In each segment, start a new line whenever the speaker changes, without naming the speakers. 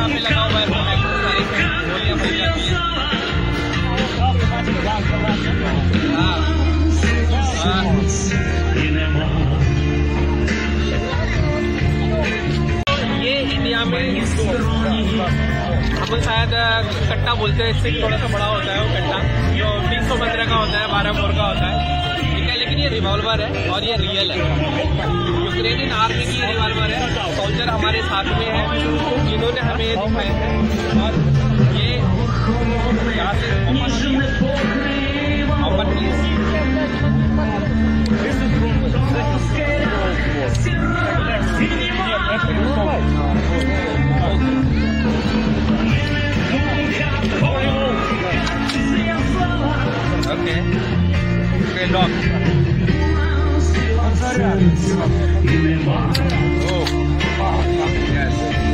यहाँ पे लगा हुआ है सारी गोलियाँ बन जाती हैं। ये इंडिया में हम शायद कट्टा बोलते हैं, इससे थोड़ा सा बड़ा होता है वो कट्टा, जो 315 का होता है, 12 बोर का होता है, ठीक है। लेकिन ये रिवॉल्वर है और ये रियल है, यूक्रेनियन आर्मी की रिवॉल्वर है। सोल्जर हमारे साथ में है, जिन्होंने हमें ये दिखाए हैं। और ये यहाँ से open please. Okay. Okay, lock. Oh. Yes.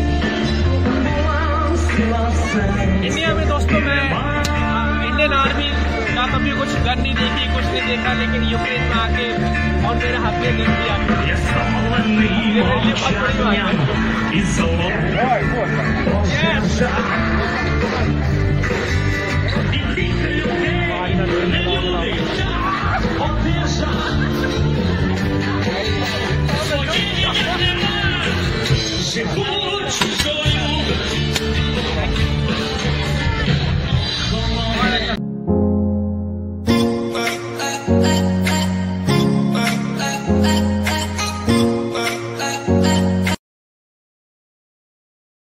India में दोस्तों मैं इंडियन आर्मी का कभी कुछ गन नहीं देखी, कुछ नहीं देखा, लेकिन यूक्रेन में आके और मेरे हाथ में देख लिया, ये मेरे लिए बहुत बड़ी बात है।